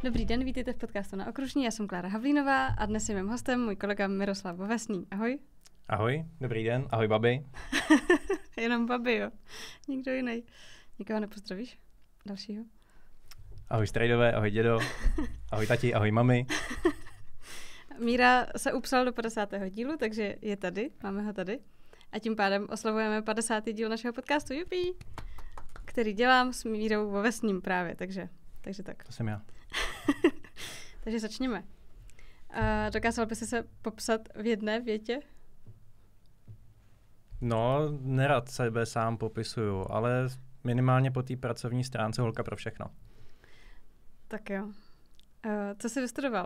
Dobrý den, vítejte v podcastu Na okružní, já jsem Klára Havlínová a dnes je mým hostem můj kolega Miroslav Vovesný. Ahoj. Ahoj, dobrý den, ahoj babi. Jenom babi, jo. Nikdo jiný. Nikoho nepozdravíš? Dalšího? Ahoj strejdové, ahoj dědo, ahoj tati, ahoj mami. Míra se upsal do 50. dílu, takže je tady, máme ho tady. A tím pádem oslavujeme 50. díl našeho podcastu, jupí, který dělám s Mírou Vovesným právě, takže tak. To jsem já. Takže začněme. Dokázal bys se popsat v jedné větě? No, nerad sebe sám popisuju, ale minimálně po té pracovní stránce holka pro všechno. Tak jo. Co jsi vystudoval?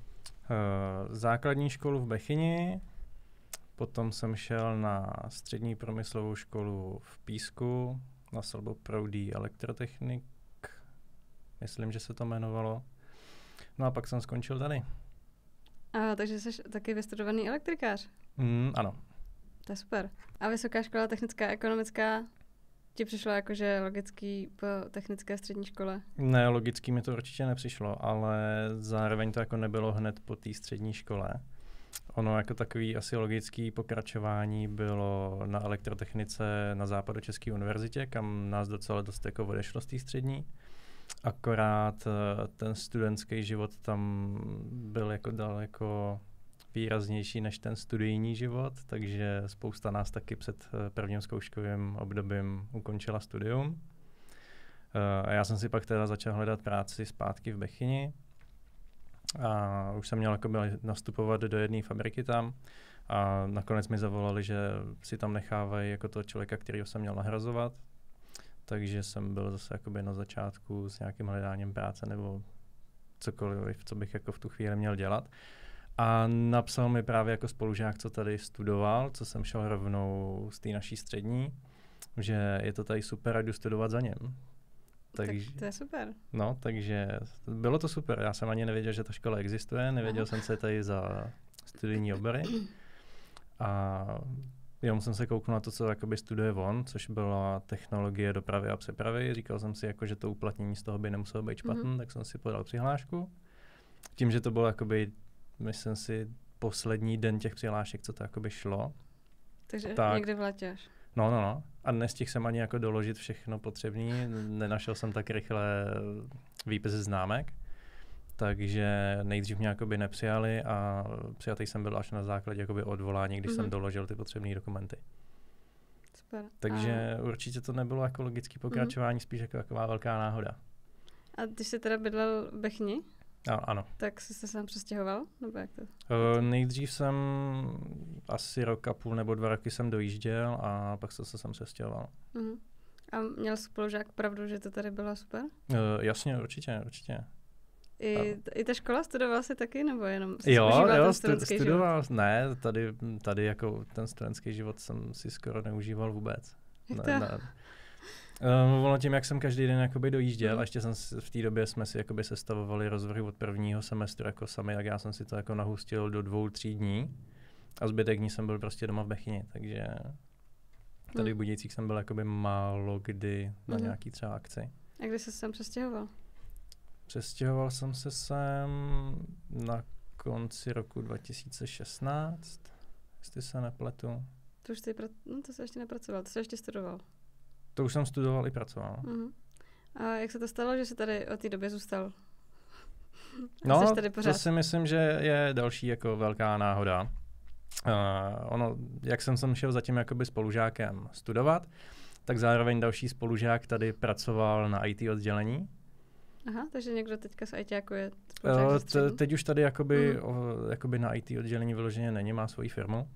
Základní školu v Bechyni, potom jsem šel na střední průmyslovou školu v Písku, na Slboproudí elektrotechnik, myslím, že se to jmenovalo. No a pak jsem skončil tady. Takže jsi taky vystudovaný elektrikář? Ano. To je super. A Vysoká škola technická a ekonomická ti přišlo jakože logický po technické střední škole? Ne, logicky mi to určitě nepřišlo, ale zároveň to jako nebylo hned po té střední škole. Ono jako takový asi logický pokračování bylo na elektrotechnice na Západočeské univerzitě, kam nás docela dost jako odešlo z té střední. Akorát ten studentský život tam byl jako daleko výraznější než ten studijní život, takže spousta nás taky před prvním zkouškovým obdobím ukončila studium. A já jsem si pak teda začal hledat práci zpátky v Bechyni a už jsem měl jako nastupovat do jedné fabriky tam a nakonec mi zavolali, že si tam nechávají jako toho člověka, kterýho jsem měl nahrazovat. Takže jsem byl zase jakoby na začátku s nějakým hledáním práce nebo cokoliv, co bych jako v tu chvíli měl dělat. A napsal mi právě jako spolužák, co tady studoval, co jsem šel rovnou z té naší střední, že je to tady super a jdu studovat za něm. Takže, tak to je super. No, takže bylo to super. Já jsem ani nevěděl, že ta škola existuje, nevěděl jsem, co je tady za studijní obory. A jenom jsem se kouknul na to, co jakoby studuje on, což byla technologie dopravy a přepravy. Říkal jsem si, jako, že to uplatnění z toho by nemuselo být špatné, tak jsem si podal přihlášku. Tím, že to bylo jakoby, myslím si, poslední den těch přihlášek, co to jakoby šlo. Takže někdy v létě až. No. A nestihl jsem ani jako doložit všechno potřebné. Nenašel jsem tak rychle výpis známek. Takže nejdřív mě jakoby nepřijali a přijatý jsem byl až na základě jakoby odvolání, když jsem doložil ty potřebné dokumenty. Super. Takže určitě to nebylo jako logické pokračování, spíš jako taková velká náhoda. A když jsi teda bydlel v Bechyni? Ano. Tak jsi se sám přestěhoval? Nebo jak to? Nejdřív jsem asi rok a půl nebo 2 roky jsem dojížděl a pak se sem přestěhoval. A měl spolužák pravdu, že to tady bylo super? Jasně, určitě. I ta škola studoval jsi taky, nebo jenom jo, studoval? Život? Ne, tady jako ten studentský život jsem si skoro neužíval vůbec. Ono tím, jak jsem každý den jakoby dojížděl, a ještě jsem v té době jsme si jakoby sestavovali rozvrhy od prvního semestru jako sami, tak já jsem si to jako nahustil do 2-3 dní a zbytek dní jsem byl prostě doma v Bechyni, takže tady v Budějcích jsem byl jakoby málo kdy na nějaký třeba akci. A kdy jsi se sem přestěhoval? Přestěhoval jsem se sem na konci roku 2016, jestli se nepletu. To jsi ještě nepracoval, to jsi ještě studoval. To už jsem studoval i pracoval. A jak se to stalo, že jsi tady od té doby zůstal? No, to si myslím, že je další jako velká náhoda. Jak jsem šel zatím jakoby spolužákem studovat, tak zároveň další spolužák tady pracoval na IT oddělení. Aha, takže někdo teďka z ITáku je teď už tady jakoby na IT oddělení vyloženě není, má svoji firmu,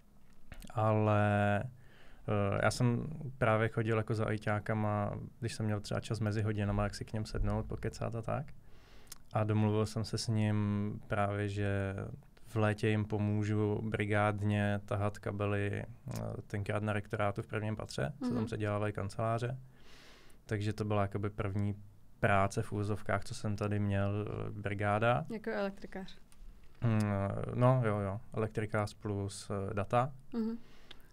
ale já jsem právě chodil jako za ITákama, když jsem měl třeba čas mezi hodinama, jak si k něm sednout, pokecat a tak. A domluvil jsem se s ním právě, že v létě jim pomůžu brigádně tahat kabely tenkrát na rektorátu v prvním patře, co tam předělávají kanceláře. Takže to byla jakoby první práce v úvozovkách, co jsem tady měl, brigáda. Jako elektrikář. No jo, elektrikář plus data.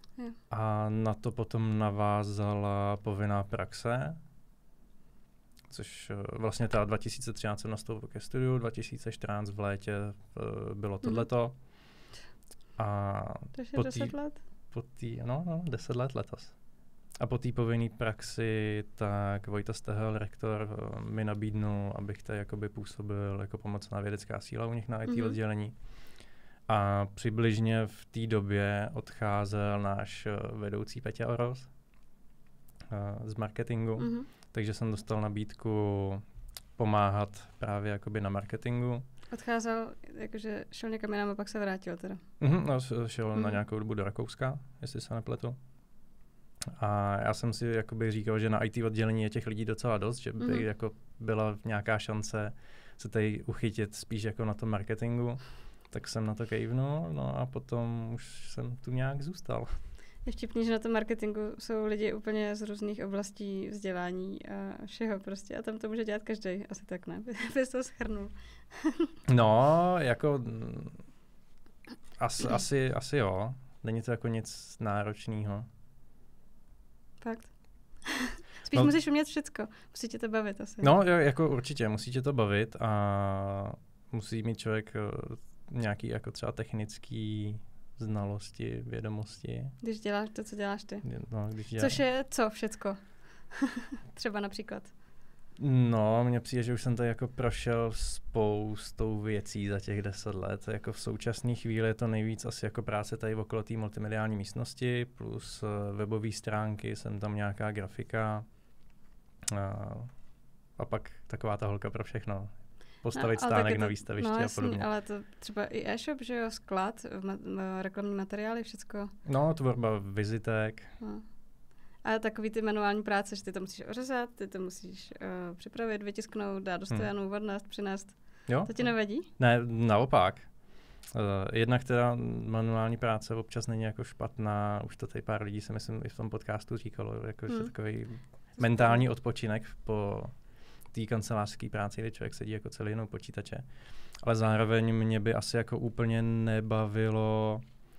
A na to potom navázala povinná praxe, což vlastně teda 2013 jsem nastoupil ke studiu, 2014 v létě bylo tohleto. A to je 10 let? No, 10 let letos. A po té povinné praxi, tak Vojta Stehel, rektor, mi nabídnul, abych tady jakoby působil jako pomocná vědecká síla u nich na IT oddělení. A přibližně v té době odcházel náš vedoucí Peťa Oros z marketingu, takže jsem dostal nabídku pomáhat právě jakoby na marketingu. Odcházel, jakože šel někam jinam a pak se vrátil teda. Šel na nějakou dobu do Rakouska, jestli se nepletu. A já jsem si jakoby říkal, že na IT oddělení je těch lidí docela dost, že by jako byla nějaká šance se tady uchytit spíš jako na tom marketingu. Tak jsem na to kejvnul, no a potom už jsem tu nějak zůstal. Je vtipný, že na tom marketingu jsou lidi úplně z různých oblastí vzdělání a všeho prostě a tam to může dělat každý. Asi tak ne, bys to shrnul. No, jako asi jo. Není to jako nic náročného. Fakt? Spíš musíš umět všecko. Musí tě to bavit asi. No, jako určitě, musí tě to bavit a musí mít člověk nějaký jako třeba technický znalosti, vědomosti. Když děláš to, co děláš ty. No, Což je co všecko? Třeba například. No, mně přijde, že už jsem tady jako prošel spoustou věcí za těch 10 let. Jako v současné chvíli je to nejvíc asi jako práce tady okolo té multimediální místnosti, plus webové stránky, jsem tam nějaká grafika a pak taková ta holka pro všechno. Postavit stánek na výstavišti a podobně. Ale to třeba i e-shop, že jo, sklad, reklamní materiály, všecko. No, tvorba vizitek. No. A takový ty manuální práce, že ty to musíš ořezat, ty to musíš připravit, vytisknout, dát do stojanu, odnést, přinést. Jo? To ti nevadí? Ne, naopak. Jednak teda manuální práce občas není jako špatná, už to tady pár lidí si myslím i v tom podcastu říkalo, jako že takový mentální odpočinek po té kancelářské práci, kdy člověk sedí jako celý jenom počítače. Ale zároveň mě by asi jako úplně nebavilo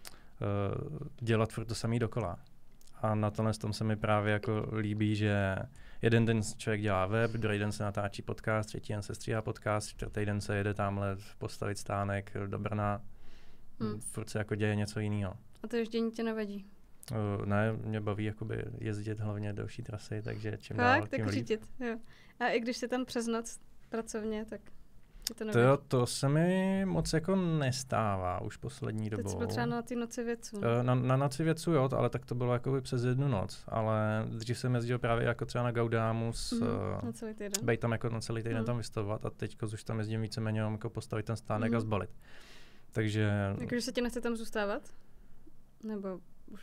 dělat furt to samý dokola. A na tomhle tom se mi právě jako líbí, že jeden den člověk dělá web, druhý den se natáčí podcast, třetí den se stříhá podcast, čtvrtý den se jede tamhle postavit stánek do Brna. Furt se jako děje něco jiného. A to ježdění tě nevadí? Ne, mě baví jakoby jezdit hlavně delší trasy, takže čím dál, tím tak líp. řídit, jo. A i když jsi tam přes noc pracovně, tak to nevadí? To se mi moc jako nestává už poslední dobou. Teď jsi byl třeba na ty noci vědců. Na noci vědců, jo, ale tak to bylo jako přes jednu noc. Ale dřív jsem jezdil právě jako třeba na Gaudamus, na celý týden. Bejt tam jako na celý týden tam vystavovat a teď už tam jezdím víceméně jako postavit ten stánek a zbalit. Takže... Jakože se ti nechce tam zůstávat? Nebo už...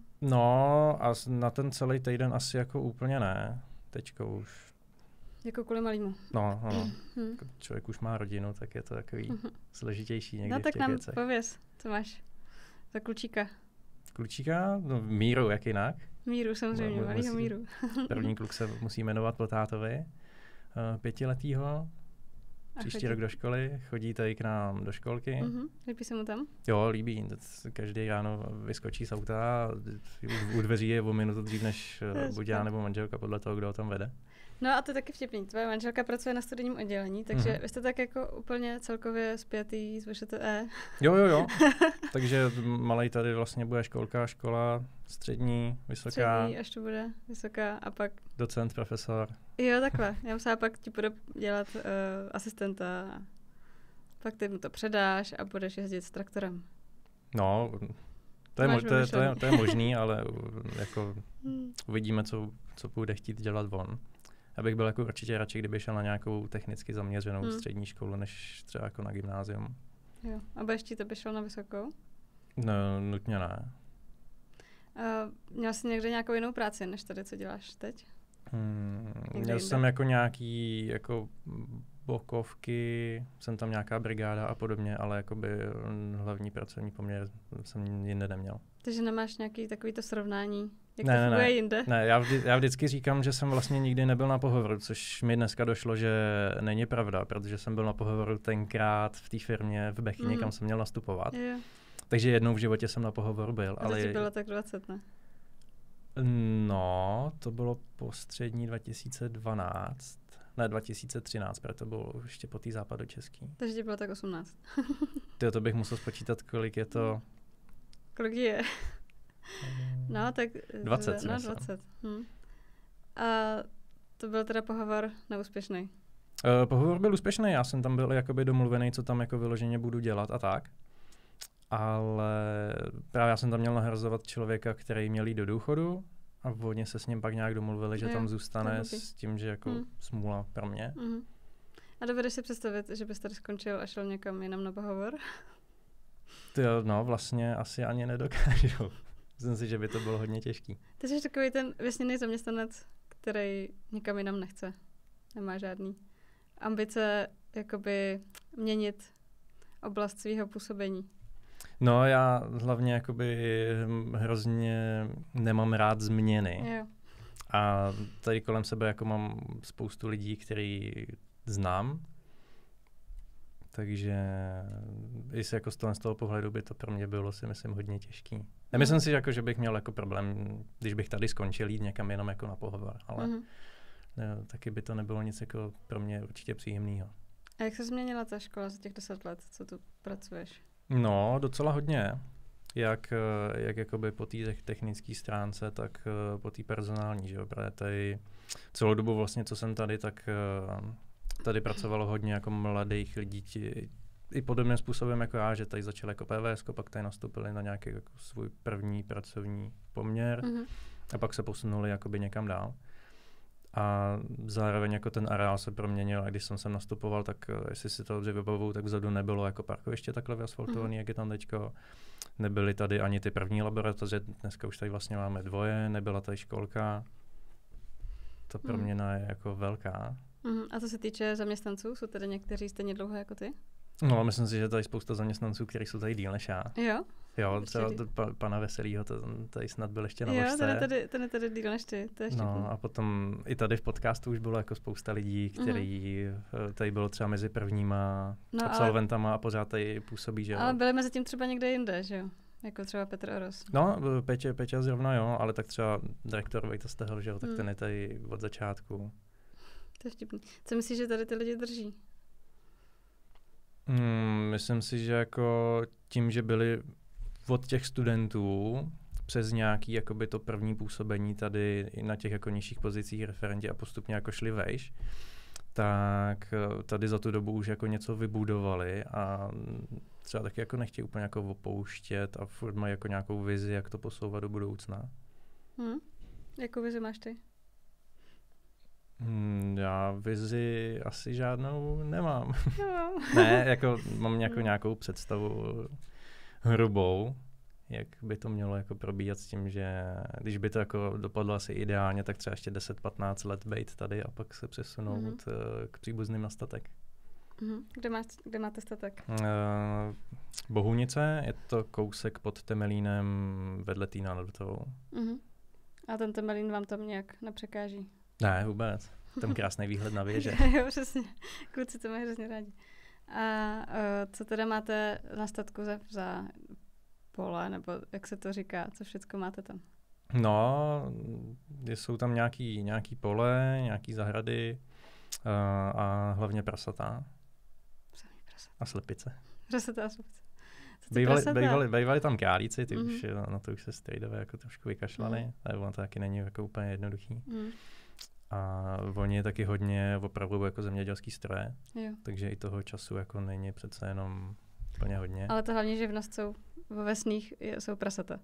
No a na ten celý týden asi jako úplně ne. Teďko už... Jako kvůli malýmu. No. Člověk už má rodinu, tak je to takový složitější někdy no, v tak těch nám věcech. pověz, co máš za klučíka. Klučíka? No, Míru, jak jinak? Míru, samozřejmě, malýho Míru. První kluk se musí jmenovat po tátovi. 5letýho. Příští rok do školy, chodí tady k nám do školky. Líbí se mu tam? Jo, líbí. Každý ráno vyskočí z auta, u dveří je o minutu dřív, než buď já nebo manželka, podle toho, kdo ho tam vede. No a to je taky vtipný. Tvoje manželka pracuje na studijním oddělení, takže vy jste tak jako úplně celkově spjatý s VŠTE. Jo. Takže malej tady vlastně bude škola, střední, vysoká. Střední, až to bude vysoká a pak... Docent, profesor. Jo, takhle. Já musela pak ti budu dělat asistenta. Pak ty mu to předáš a budeš jezdit s traktorem. No, to je možný, ale jako uvidíme, co bude chtít dělat on. Já bych byl jako určitě radši, kdyby šel na nějakou technicky zaměřenou střední školu, než třeba jako na gymnázium. Jo. A budeš ti to by šel na vysokou? No, nutně ne. Měl jsi někde nějakou jinou práci, než tady, co děláš teď? Měl jsem jako nějaký jako bokovky, jsem tam nějaká brigáda a podobně, ale jakoby hlavní pracovní poměr jsem jinde neměl. Takže nemáš nějaký takovýto srovnání? Jak ne, to funguje jinde? Ne, já vždycky říkám, že jsem vlastně nikdy nebyl na pohovoru, což mi dneska došlo, že není pravda, protože jsem byl na pohovoru tenkrát v té firmě v Bechyni, kam jsem měl nastupovat. Jo. Takže jednou v životě jsem na pohovoru byl. A to ti bylo tak 20, ne? No, to bylo postřední 2012. Ne, 2013, protože to bylo ještě po té západočeský. Takže ti bylo tak 18. To bych musel spočítat, kolik je to. Kolik je? No, tak... 20 si no, myslím. 20. A to byl teda pohovor neúspěšný. Pohovor byl úspěšný, já jsem tam byl jakoby domluvený, co tam jako vyloženě budu dělat a tak. Ale právě já jsem tam měl nahrazovat člověka, který měl jít do důchodu a oni se s ním pak nějak domluvili, že tam zůstane s tím, že jako smůla pro mě. A dovedeš si představit, že bys tady skončil a šel někam jinam na pohovor? No, vlastně asi ani nedokážu. Myslím si, že by to bylo hodně těžký. Ty jsi takový ten vesněný zaměstnanec, který nikam jinam nechce. Nemá žádný ambice jakoby měnit oblast svého působení. No, já hlavně jakoby hrozně nemám rád změny. Jo. A tady kolem sebe jako mám spoustu lidí, který znám. Takže i jako z toho pohledu by to pro mě bylo, si myslím, hodně těžký. Nemyslím si, že bych měl jako problém, když bych tady skončil jít někam jenom jako na pohovor, ale taky by to nebylo nic jako pro mě určitě příjemného. A jak se změnila ta škola za těch 10 let, co tu pracuješ? No, docela hodně. Jak jakoby po té technické stránce, tak po té personální, že jo, protože tady celou dobu vlastně, co jsem tady, tak tady pracovalo hodně jako mladých lidí, i podobným způsobem jako já, že tady začali jako PVS, pak tady nastoupili na nějaký jako svůj první pracovní poměr a pak se posunuli jakoby někam dál. A zároveň jako ten areál se proměnil a když jsem sem nastupoval, tak jestli si to dobře vybavuju, tak vzadu nebylo jako parkoviště takhle vyasfaltovaný, jak je tam teďko. Nebyly tady ani ty první laboratoře, dneska už tady vlastně máme 2, nebyla tady školka. Ta proměna je jako velká. A co se týče zaměstnanců, jsou tady někteří stejně dlouho jako ty? No, myslím si, že tady spousta zaměstnanců, kteří jsou tady díl než já. Jo? Jo, třeba pana Veselýho, tady snad byl ještě na Vožce. Jo, ten je tady díl než ty, to je No a potom i tady v podcastu už bylo jako spousta lidí, který tady bylo třeba mezi prvníma absolventama a pořád tady působí, že jo. Ale byli mezi tím třeba někde jinde, že jo? Jako třeba Petr Oros. No, Peťa zrovna jo, ale tak třeba direktor Vejta Stehel, že jo, tak ten je tady od začátku. To je vtipný. Co myslíš, že tady ty lidi drží? Myslím si, že jako tím, že byli od těch studentů přes nějaký jakoby to první působení tady na těch jako nižších pozicích referenti a postupně jako šli vejš, tak tady za tu dobu už jako něco vybudovali a třeba taky jako nechtějí úplně jako opouštět a furt mají jako nějakou vizi, jak to posouvat do budoucna. Jakou vizi máš ty? Já vizi asi žádnou nemám. Ne, jako mám nějakou představu hrubou, jak by to mělo jako probíhat s tím, že když by to jako dopadlo asi ideálně, tak třeba ještě 10-15 let být tady a pak se přesunout k příbuzným na statek. Kde máte statek? Bohunice, je to kousek pod Temelínem vedle Týna nad Vltavou. A ten Temelín vám tam nějak nepřekáží? Ne, vůbec. Tam krásný výhled na věže. Jo, přesně. Kluci to mají hrozně rádi. A co teda máte na statku za pole, nebo jak se to říká, co všechno máte tam? No, jsou tam nějaký pole, nějaký zahrady a hlavně prasata. A slepice. Prasata a slepice. Bývali tam králíci, ty už na to už se strejdové jako trošku vykašlali, ale ono to taky není jako úplně jednoduchý. A oni je taky hodně opravdu jako zemědělský stroje, takže i toho času jako není přece jenom úplně hodně. Ale to hlavně živnost jsou ve vesních, jsou prasata.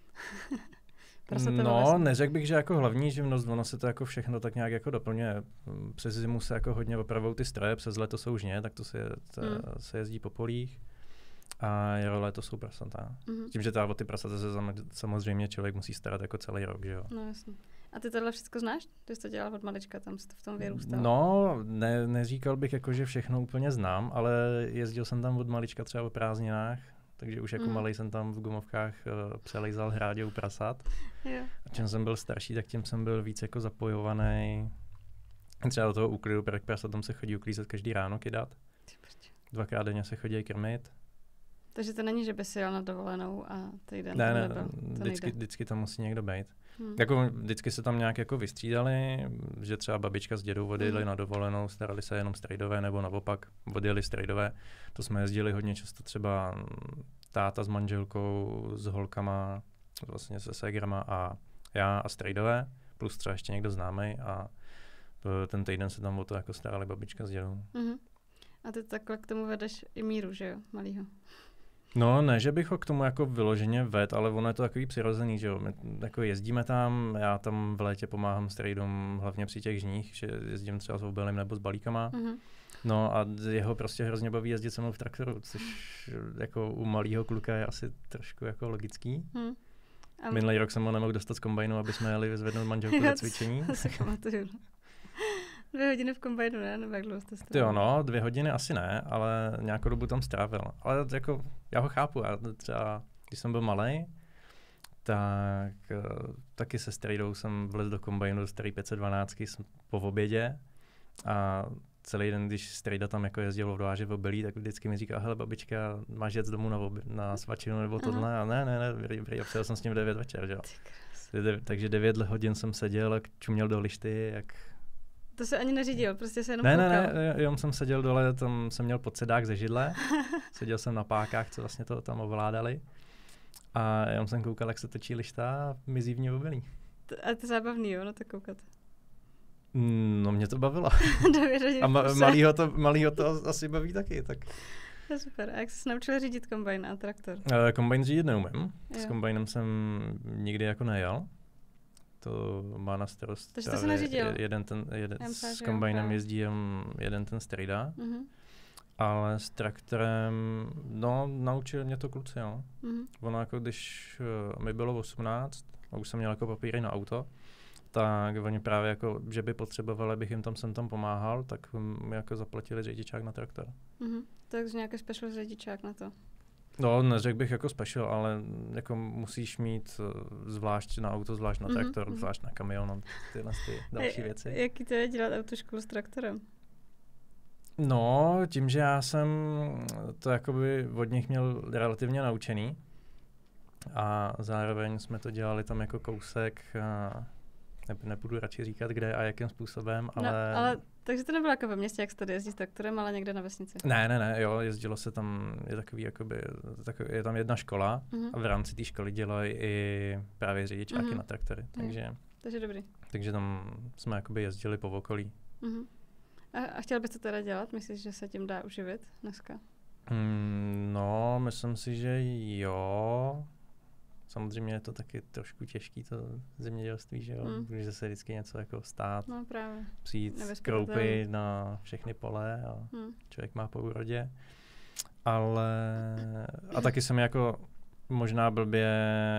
No, neřekl bych, že jako hlavní živnost, ono se to jako všechno tak nějak jako doplňuje. Přes zimu se jako hodně opravují ty stroje, přes léto jsou žně, tak to se jezdí po polích. A jaro, léto jsou prasata. Tím, že o ty prasata se samozřejmě člověk musí starat jako celý rok, že jo. No jasně. A ty tohle všechno znáš? Ty jsi to dělal od malička, tam jsi to v tom vyrůstal. No, neříkal bych jako, že všechno úplně znám, ale jezdil jsem tam od malička třeba o prázdninách, takže už jako malej jsem tam v gumovkách přelejzal hrádě u prasat. Jo. A čím jsem byl starší, tak tím jsem byl víc jako zapojovaný. Třeba do toho úklidu, prasatům se chodí uklízet každý ráno, kydat. 2krát denně se chodí krmit. Takže to není, že by si jel na dovolenou a týden Ne, tam nebyl. vždycky tam musí někdo být. Jako vždycky se tam nějak jako vystřídali, že třeba babička s dědou odjeli na dovolenou, starali se jenom strejdové, nebo naopak odjeli strejdové. To jsme jezdili hodně často, třeba táta s manželkou, s holkama, vlastně se ségrama a já a strejdové, plus třeba ještě někdo známej a ten týden se tam o to jako starali babička s dědou. A ty takhle k tomu vedeš i Míru, že jo, malýho? No, ne, že bych ho k tomu jako vyloženě ved, ale ono je to takový přirozený, že jo. My jako jezdíme tam, já tam v létě pomáhám strejdům, hlavně při těch žních, že jezdím třeba s obilem nebo s balíkama. No a jeho prostě hrozně baví jezdit se mnou v traktoru, což jako u malého kluka je asi trošku jako logický. Minulý rok jsem ho nemohl dostat z kombajnu, aby jsme jeli vyzvednout manželku do cvičení. Já si pamatuju. 2 hodiny v kombajnu, ne? Nebo jak dlouho jste strávil? Jo, no, 2 hodiny asi ne, ale nějakou dobu tam strávil. Ale jako, já ho chápu, já třeba, když jsem byl malej, tak taky se strejdou jsem vlez do kombajnu, do starý 512 po obědě a celý den, když strejda tam jako jezdil odvážet v obilí, tak vždycky mi říká, hele babička, máš jet domů na svačinu nebo tohle? A ne, přijel jsem s ním v 9 večer, že jo. Takže 9 hodin jsem seděl a čuměl do lišty, jak... To se ani neřídil, prostě se jenom Ne, jenom jsem seděl dole, tam jsem měl podsedák ze židle, seděl jsem na pákách, co vlastně to tam ovládali a jenom jsem koukal, jak se točí lišta a mizí v ní obilí. A to je zábavný, jo, na to koukat. No mě to bavilo. 9 hodin a malýho to asi baví taky, tak. To je super. A jak jsi se naučil řídit kombajn a traktor? Kombajn řídit neumím. S kombajnem jsem nikdy jako nejel. To má na starost. Takže to se neřídil? S kombajnem jezdí jeden ten strejda. Ale s traktorem, no, naučil mě to kluci, jo. Ono jako když mi bylo 18 a už jsem měl jako papíry na auto, tak oni právě jako, že by potřebovali, abych jim tam pomáhal, tak mi jako zaplatili řidičák na traktor. Takže nějaký special řidičák na to? No, neřekl bych jako special, ale jako musíš mít zvlášť na auto, zvlášť na traktor, zvlášť na kamion a tyhle další věci. Jaký to je dělat autoškolu s traktorem? No, tím, že já jsem to jakoby od nich měl relativně naučený a zároveň jsme to dělali tam jako kousek a nepůjdu radši říkat, kde a jakým způsobem, ale... No, ale takže to nebylo jako ve městě, jak se tady jezdí s traktorem, ale někde na vesnici. Ne, jo, jezdilo se tam, je tam jedna škola a v rámci té školy dělají i právě řidičáky na traktory, Takže dobrý. Takže tam jsme jakoby jezdili po okolí. A chtěl bys to teda dělat? Myslíš, že se tím dá uživit dneska? No, myslím si, že jo. Samozřejmě je to taky trošku těžký, to zemědělství, že jo? Může se vždycky něco jako stát, no, právě. přijít kroupy na všechny pole a člověk má po úrodě. Ale a taky jsem jako možná blbě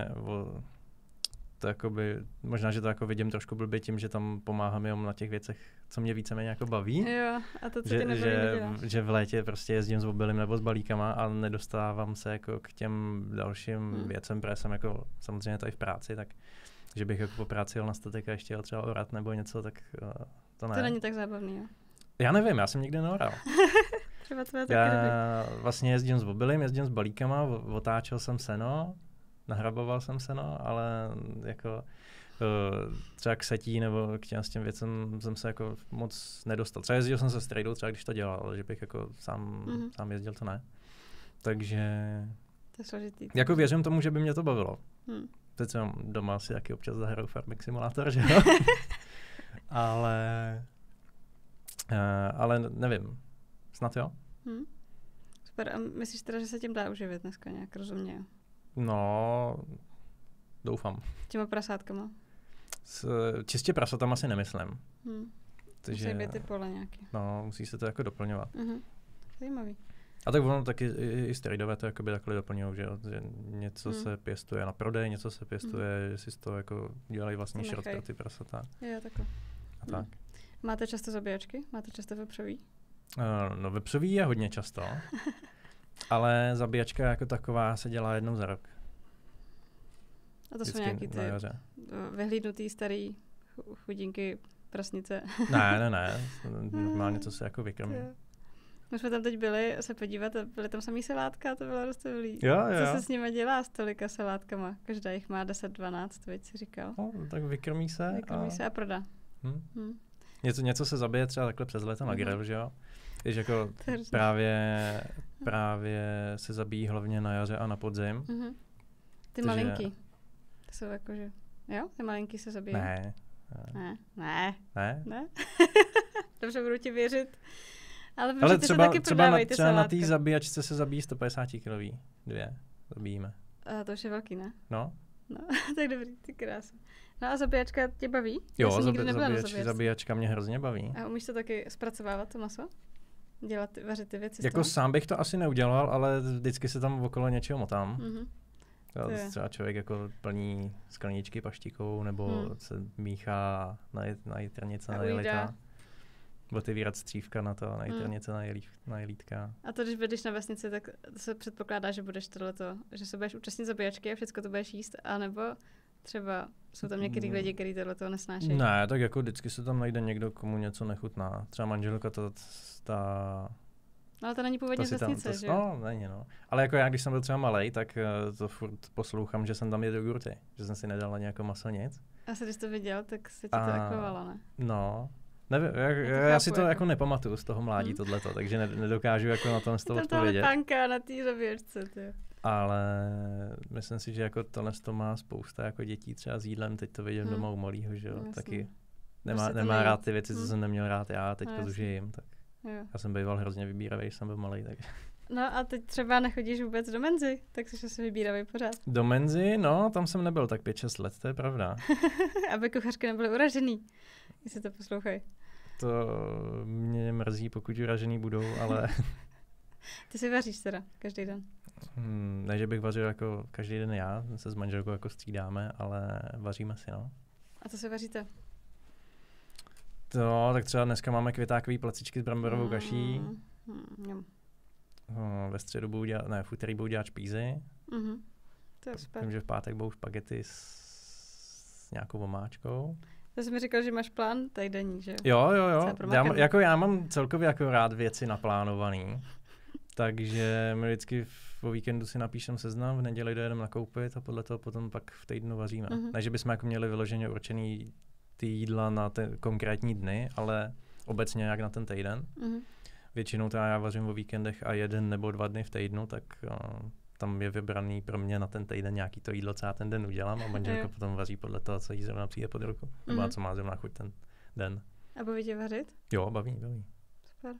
to jakoby, možná, že to jako vidím trošku blbě tím, že tam pomáhám jenom na těch věcech, co mě víceméně jako baví. Jo, a to, co tě nebaví, neděláš. Že v létě prostě jezdím s obilím nebo s balíkama a nedostávám se jako k těm dalším věcem, protože jsem jako samozřejmě tady v práci, tak že bych jako po práci jel na statek a ještě jel třeba orat nebo něco, tak to ne. To není tak zábavný, jo? Já nevím, já jsem nikdy neoral. Třeba tvoje taky já vlastně jezdím s obilím, jezdím s balíkama, otáčel jsem seno, nahraboval jsem seno, ale jako třeba k setí nebo k těm věcem jsem se jako moc nedostal. Třeba jezdil jsem se strejdou, třeba když to dělal, ale že bych jako sám jezdil, to ne. Takže to je složitý. Jako věřím tomu, že by mě to bavilo. Teď jsem doma si taky občas zahraju Farming Simulator, že jo? ale nevím. Snad jo? Super. A myslíš teda, že se tím dá uživit dneska nějak rozumně? No, doufám. Těma prasátkama? Čistě prasatama si nemyslím. Musí být ty pole nějaký. No, musí se to jako doplňovat. Zajímavý. A tak ono taky i strejdové to jakoby takhle doplňují, že něco se pěstuje na prodej, něco se pěstuje, že si z toho jako dělají vlastní šrot pro ty prasata. Jo, takhle. A tak. Máte často zabíjačky? Máte často vepřový? No vepřový je hodně často, ale zabíjačka jako taková se dělá jednou za rok. A to jsou nějaký ty vyhlídnutý starý chudinky prasnice? Ne. Normálně to se jako vykrmí. My jsme tam teď byli se podívat a byly tam samý salátka a to bylo roztomilý. Jo. Co se s nimi dělá s tolika salátkama? Každá jich má 10-12, víc si říkal. No, tak vykrmí se. Vykrmí se a prodá. Něco se zabije třeba takhle přes léto na grill, že jo? Když jako právě se zabíjí hlavně na jaře a na podzim. Ty malinký. To jsou jakože, jo? Ty malinký se zabíjí. Ne. Dobře, budu ti věřit. Ale třeba na té zabíjačce se zabíjí 150 kilový. 2 zabíjíme. A to už je velký, ne? No, tak dobrý, ty krása. No a zabíjačka tě baví? Jo, zabíjačka mě hrozně baví. A umíš to taky zpracovávat, to maso? Vařit ty věci? Jako sám bych to asi neudělal, ale vždycky se tam okolo něčeho motám. Třeba člověk jako plní skleničky paštikou, nebo se míchá na jitrnice, na jelita. Otevírat střívka na to, na jitrnice, na jelítka. A to, když budeš na vesnici, tak se předpokládá, že budeš že se budeš účastnit zabíjačky a všechno to budeš jíst, anebo třeba jsou tam některý lidi, kteří tohleto nesnášejí? Ne, tak jako vždycky se tam najde někdo, komu něco nechutná. Třeba manželka ale to není původně z vesnice, že jo? No, není, no. Ale jako já, když jsem byl třeba malej, tak to furt poslouchám, že jsem tam jedl jogurty. Že jsem si nedal na nějakou maso nic. Asi když to viděl, tak se ti to akvovalo, ne? No. Nevím, já si to jako nepamatuju z toho mládí tohleto, takže nedokážu jako na tom z toho odpovědět. Tam panka na té zabíjačce, ty. Ale myslím si, že jako tohle to má spousta jako dětí třeba s jídlem, teď to vidím doma u malýho, že jo, taky nemá rád ty věci, co jsem neměl rád já, teďka už jim, tak já jsem býval hrozně vybíravý, když jsem byl malý, tak. No a teď třeba nechodíš vůbec do menzy, tak jsi asi vybíravý pořád. Do menzy, no, tam jsem nebyl tak 5-6 let, to je pravda. Aby kuchařky nebyly uražený, jestli to poslouchají. To mě mrzí, pokud uražený budou, ale... Ty si vaříš teda každý den? Ne, že bych vařil jako každý den já, se s manželkou jako střídáme, ale vaříme si, no. A co si vaříte? Tak třeba dneska máme květákový placičky s bramborovou kaší. Ve středu v úterý budu dělat špízy. To je super. Vím, že v pátek budou špagety s nějakou omáčkou. To jsi mi říkal, že máš plán týdenní, že jo? Já mám celkově jako rád věci naplánovaný. Takže my vždycky o víkendu si napíšem seznam, v neděli dojedeme nakoupit a podle toho potom pak v týdnu vaříme. Ne, že bychom jako měli vyloženě určený ty jídla na ty konkrétní dny, ale obecně jak na ten týden. Většinou teda já vařím o víkendech a 1 nebo 2 dny v týdnu, tak tam je vybraný pro mě na ten týden nějaký to jídlo, co já ten den udělám a manželka potom vaří podle toho, co jí zrovna přijde pod ruku. Nebo co má zrovna chuť ten den. A baví tě vařit? Jo, baví. Super.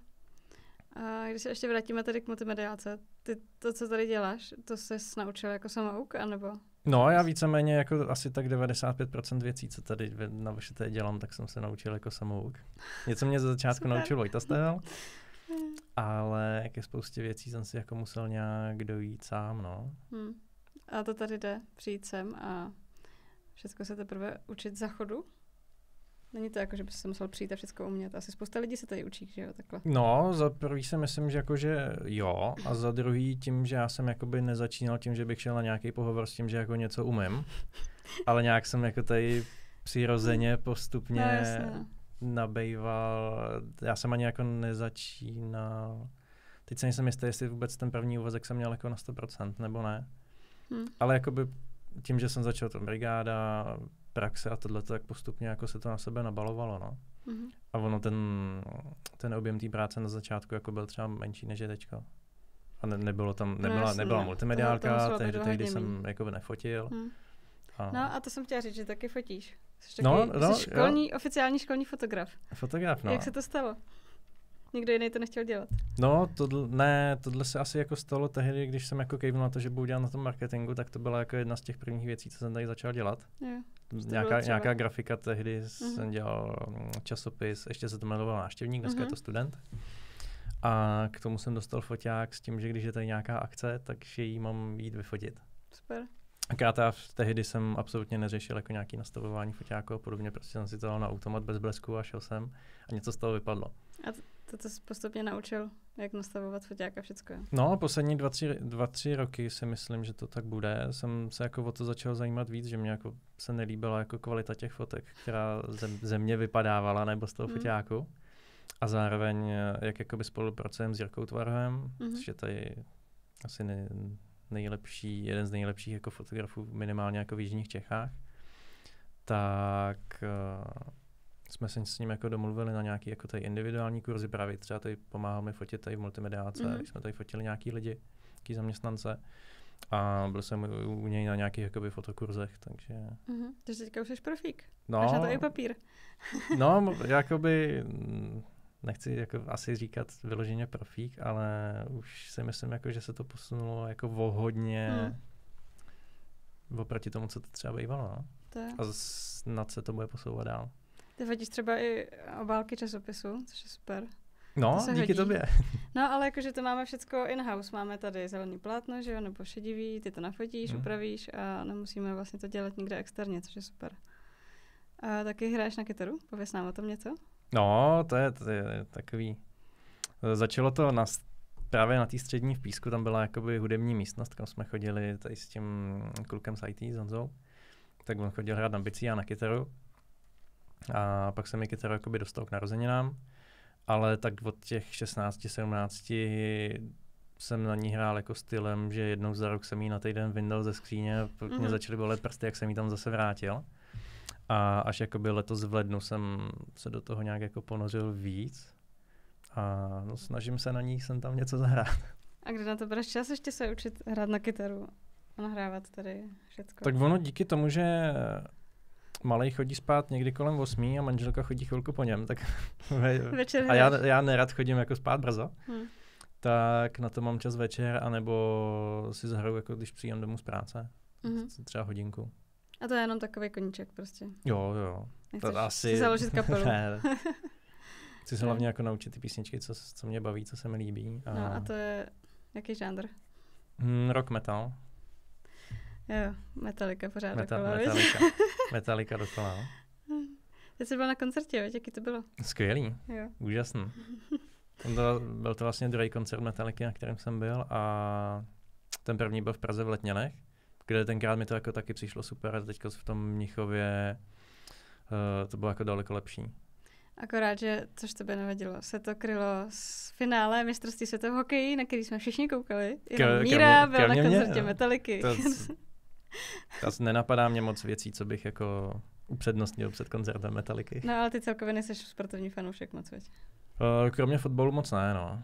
A když se ještě vrátíme tady k multimediálce, ty to, co tady děláš, to ses naučil jako samouk, anebo? No, já víceméně jako asi tak 95% věcí, co tady na VŠT dělám, tak jsem se naučil jako samouk. Něco mě za začátku naučil Vojta Stehel, ale ke spoustě věcí jsem si jako musel nějak dojít sám, no. A to tady jde, přijít sem a všechno se teprve učit za chodu? Není to jako, že by se musel přijít a všechno umět. Asi spousta lidí se tady učí, že jo, takhle. No, za prvý si myslím, že jakože jo, a za druhý tím, že já jsem jakoby nezačínal tím, že bych šel na nějaký pohovor s tím, že jako něco umím, ale nějak jsem jako tady přirozeně postupně nabejval. Já jsem ani jako nezačínal. Teď se nejsem jistý, jestli vůbec ten první úvazek jsem měl jako na 100%, nebo ne. Ale jakoby tím, že jsem začal to brigáda, praxe a tohle, tak postupně jako se to na sebe nabalovalo, no. A ono ten objem té práce na začátku jako byl třeba menší než je teďka. A nebyla multimediálka, tehdy jsem jako nefotil. No a to jsem chtěla říct, že taky fotíš. Jsi oficiální školní fotograf. Fotograf, no. Jak se to stalo? Nikdo jiný to nechtěl dělat. No, tohle se asi jako stalo tehdy, když jsem jako kejvnul na to, že budu dělat na tom marketingu, tak to byla jako jedna z těch prvních věcí, co jsem tady začal dělat. Nějaká grafika, tehdy jsem dělal časopis, ještě se to jmenoval Návštěvník, dneska je to Student. A k tomu jsem dostal foťák s tím, že když je tady nějaká akce, takže ji mám jít vyfotit. Super. Akorát já tehdy jsem absolutně neřešil jako nějaký nastavování foťáku a podobně, prostě jsem si to dal na automat bez blesku a šel jsem a něco z toho vypadlo. A to jsi postupně naučil, jak nastavovat foťák a všecko? No, poslední 2-3 roky si myslím, že to tak bude. Jsem se jako o to začal zajímat víc, že mě jako se nelíbila jako kvalita těch fotek, která ze mě vypadávala nebo z toho foťáku. A zároveň, jak jakoby spolupracujeme s Jirkou Tvarhem, což je tady asi nejlepší, jeden z nejlepších jako fotografů minimálně jako v jižních Čechách, tak jsme se s ním jako domluvili na nějaký jako tady individuální kurzy, právě třeba tady pomáháme fotit tady v multimediálce, když jsme tady fotili nějaký lidi, nějaký zaměstnance a byl jsem u něj na nějakých jakoby fotokurzech, takže... Takže teďka už jsi profík. No, máš na to i papír. No, jakoby... Nechci jako asi říkat vyloženě profík, ale už si myslím, jako, že se to posunulo jako hodně oproti tomu, co to třeba bývalo. No? A snad se to bude posouvat dál. Ty fotíš třeba i obálky časopisu, což je super. No, díky hodí. Tobě. No, ale jakože to máme všecko in-house. Máme tady zelený plátno, že jo, nebo šedivý, ty to nafotíš, upravíš a nemusíme vlastně to dělat nikde externě, což je super. A taky hraješ na kytaru? Pověz nám o tom něco? No, to je takový... Začalo to právě na té střední v Písku, tam byla jakoby hudební místnost, kam jsme chodili tady s tím klukem z IT, s Honzou. Tak on chodil hrát na bicí a na kytaru. A pak jsem mi kytaru jakoby dostal k narozeninám. Ale tak od těch 16-17 jsem na ní hrál jako stylem, že jednou za rok jsem jí na týden vyndal ze skříně, pak mě začaly bolet prsty, jak jsem jí tam zase vrátil. A až jakoby letos v lednu jsem se do toho nějak jako ponořil víc a no, snažím se na ní sem tam něco zahrát. A kde na to budeš čas ještě se učit hrát na kytaru a nahrávat tady všecko? Tak ono díky tomu, že malej chodí spát někdy kolem 8 a manželka chodí chvilku po něm, tak večer a já nerad chodím jako spát brzo, tak na to mám čas večer, anebo si zahraju, jako když přijdem domů z práce, třeba hodinku. A to je jenom takový koníček prostě. Jo. Nechceš si založit kapelu. Ne. Chci se hlavně jako naučit ty písničky, co mě baví, co se mi líbí. No a to je jaký žánr? Rock metal. Jo, Metallica pořád dokola. Metallica dokola. Teď jsi byl na koncertě, víš, jaký to bylo? Skvělý, jo. Úžasný. Byl to vlastně druhý koncert Metallica, na kterém jsem byl a ten první byl v Praze v Letňanech, kde tenkrát mi to jako taky přišlo super a teďka v tom Mnichově to bylo jako daleko lepší. Akorát, že, což tebe nevadilo, se to krylo s finále mistrovství světa v hokeji, na který jsme všichni koukali. Jenom Míra byl na koncertě Metalliky. To nenapadá mě moc věcí, co bych jako upřednostnil před koncertem Metalliky. No ale ty celkově nejsi sportovní fanoušek moc, veď? Kromě fotbalu moc ne, no.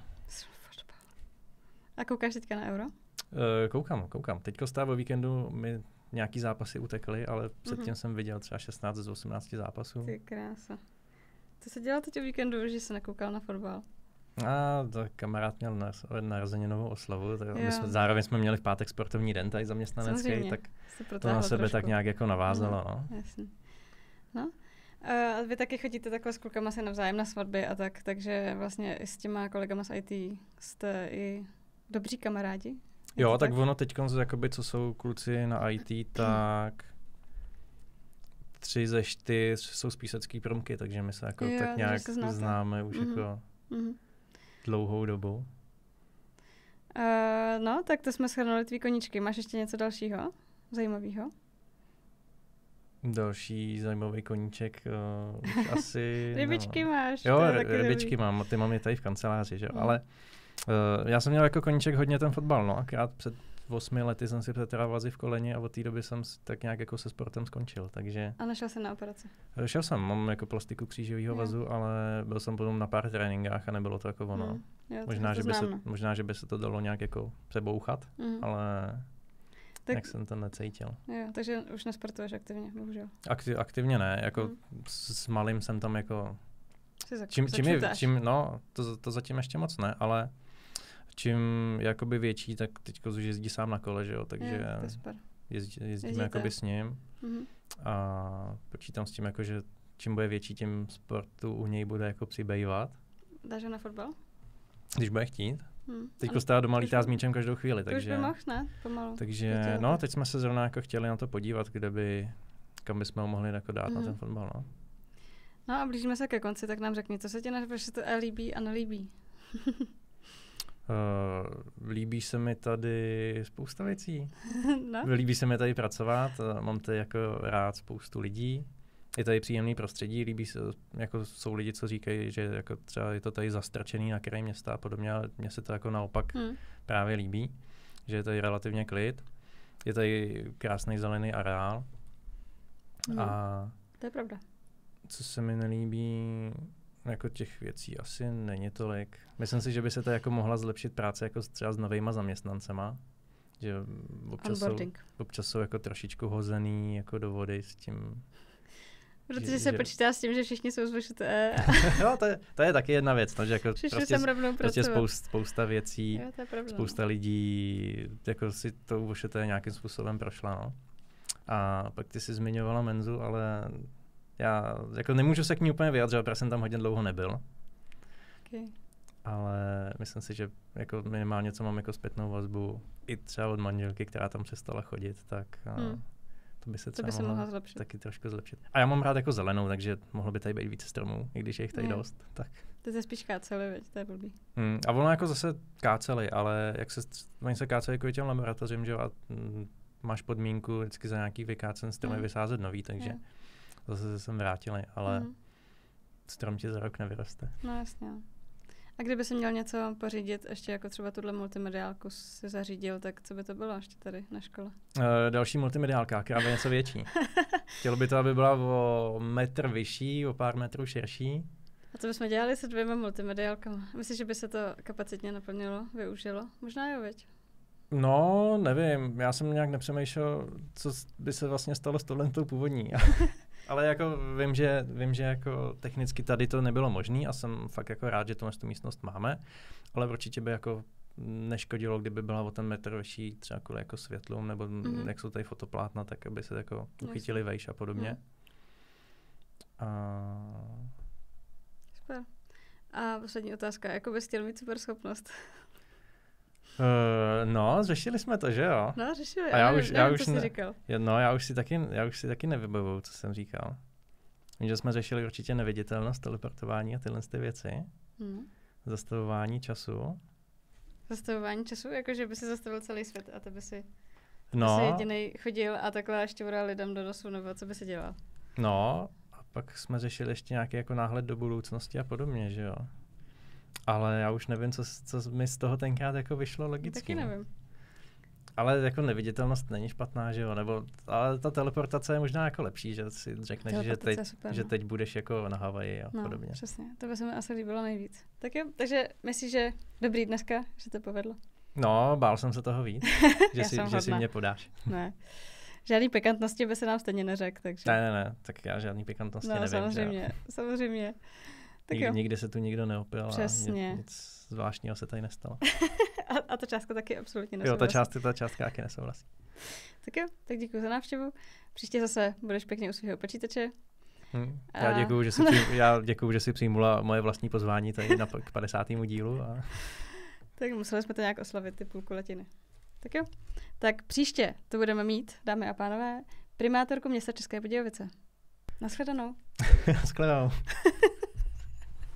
A koukáš teďka na Euro? Koukám. Teďko stále o víkendu mi nějaký zápasy utekly, ale předtím jsem viděl třeba 16 z 18 zápasů. Ty krása. Co se dělal teď o víkendu, že jsi nekoukal na fotbal? To kamarád měl narozeninovou oslavu, zároveň jsme měli v pátek sportovní den tady zaměstnanecký, samozřejmě. Tak to na sebe tak nějak jako navázalo. No. Jasně. No. A vy taky chodíte takhle s klukama se navzájem na svatby a tak, takže vlastně i s těma kolegama z IT jste i dobří kamarádi? Jo, tak ono teď, co jsou kluci na IT, tak 3 ze 4 jsou z písecký promky, takže my se jako tak nějak známe už jako dlouhou dobu. No, tak to jsme shrnuli tvý koníčky. Máš ještě něco dalšího zajímavého? Další zajímavý koníček asi... Rybičky máš. Jo, rybičky mám, ty mám je tady v kanceláři, že jo, ale já jsem měl jako koníček hodně ten fotbal, no, akrát před 8 lety jsem si přetrhal vazy v koleni a od té doby jsem tak nějak jako se sportem skončil, takže... A nešel jsem na operaci? Šel jsem, mám jako plastiku křížového vazu, ale byl jsem potom na pár tréninkách a nebylo to jako ono. Jo, možná, že by se to dalo nějak jako přebouchat, ale tak, jak jsem to necítil. Jo, takže už nesportuješ aktivně, bohužel. Aktivně ne, jako s malým jsem tam jako... To zatím ještě moc ne, ale čím jakoby větší, tak teď už jezdí sám na kole, že jo, takže jezdíme jakoby s ním a počítám s tím, jako, že čím bude větší, tím sportu u něj bude jako přibývat. Dáš ho na fotbal? Když bude chtít. Teď stále doma lítá s míčem každou chvíli, takže... Už by mohl, ne? Pomalu. Takže, teď jsme se zrovna jako chtěli na to podívat, kam bychom ho mohli jako dát na ten fotbal, no. No a blížíme se ke konci, tak nám řekni, co se ti na to líbí a nelíbí? Líbí se mi tady spousta věcí. No. Líbí se mi tady pracovat, mám tady jako rád spoustu lidí, je tady příjemný prostředí, líbí se, jako jsou lidi, co říkají, že jako třeba je to tady zastrčený na kraji města a podobně, ale mně se to jako naopak právě líbí, že je tady relativně klid, je tady krásný zelený areál a to je pravda. Co se mi nelíbí, jako těch věcí asi není tolik. Myslím si, že by se to jako mohla zlepšit práce jako třeba s novejma zaměstnancema, že občas jsou jako trošičku hozený jako do vody s tím. Protože se počítá s tím, že všichni jsou zvyšuté. Jo, to je taky jedna věc, no, že jako prostě spousta věcí, jo, spousta lidí jako si to uvošeté nějakým způsobem prošla. No. A pak ty jsi zmiňovala menzu, ale já jako nemůžu se k ní úplně vyjadřovat, protože jsem tam hodně dlouho nebyl. Okay. Ale myslím si, že jako minimálně co mám jako zpětnou vazbu i třeba od manželky, která tam přestala chodit, tak to by se třeba mohla taky trošku zlepšit. A já mám rád jako zelenou, takže mohlo by tady být více stromů, i když je jich tady dost. Tak. Ty se spíš káceli, veď, to je blbý. A ono jako zase káceli, ale oni se káceli jako těm laboratořím, že máš podmínku vždycky za nějaký vykácen stromy vysázet nový, takže zase se sem vrátili, ale strom ti za rok nevyroste. No jasně. A kdyby si měl něco pořídit, ještě jako třeba tuhle multimediálku si zařídil, tak co by to bylo ještě tady na škole? Další multimediálka, která by něco větší. Chtělo by to, aby byla o metr vyšší, o pár metrů širší. A co bychom dělali se 2 multimediálkama? Myslíš, že by se to kapacitně naplnilo, využilo? Možná jo, veď? No, nevím. Já jsem nějak nepřemýšlel, co by se vlastně stalo s touhletou původní. Ale jako vím, že jako technicky tady to nebylo možné a jsem fakt jako rád, že tu místnost máme, ale určitě by jako neškodilo, kdyby byla o ten metr vyšší třeba kvůli jako světlům, nebo jak jsou tady fotoplátna, tak aby se jako uchytili vejš a podobně. Super. A poslední otázka, jako bys chtěl mít super schopnost? No, řešili jsme to, že jo? No, řešili, a já už jsi říkal. No, já už si taky nevybavuju, co jsem říkal. Vím, že jsme řešili určitě neviditelnost, teleportování a tyhle věci. Zastavování času. Zastavování času? Jakože by si zastavil celý svět a ty by si jedinej chodil a takhle šťoural lidem do nosu, nebo co by si dělal? No, a pak jsme řešili ještě nějaký jako náhled do budoucnosti a podobně, že jo? Ale já už nevím, co mi z toho tenkrát jako vyšlo logicky. Taky nevím. Ale jako neviditelnost není špatná, že jo? Nebo, ale ta teleportace je možná jako lepší, že si řekneš, že teď budeš jako na Havaji a podobně. No, přesně. To by se mi asi líbilo nejvíc. Tak jo, takže myslíš, že dobrý dneska, že to povedlo? No, bál jsem se toho víc, že si mě podáš. Ne. Žádný pikantnosti by se nám stejně neřekl, takže... Ne, tak já žádný pikantnosti nevím. Samozřejmě. Nikdy se tu nikdo neopil přesně. A nic zvláštního se tady nestalo. a ta částka taky absolutně nesouhlasí. Jo, ta částka taky nesouhlasí. Tak jo, tak děkuji za návštěvu. Příště zase budeš pěkně u svého počítače. Já děkuju, že jsi přijmula moje vlastní pozvání tady k 50. dílu. Tak museli jsme to nějak oslavit, ty půlkuletiny. Tak jo, tak příště to budeme mít, dámy a pánové, primátorku města České Budějovice. Naschledanou. Naschledanou.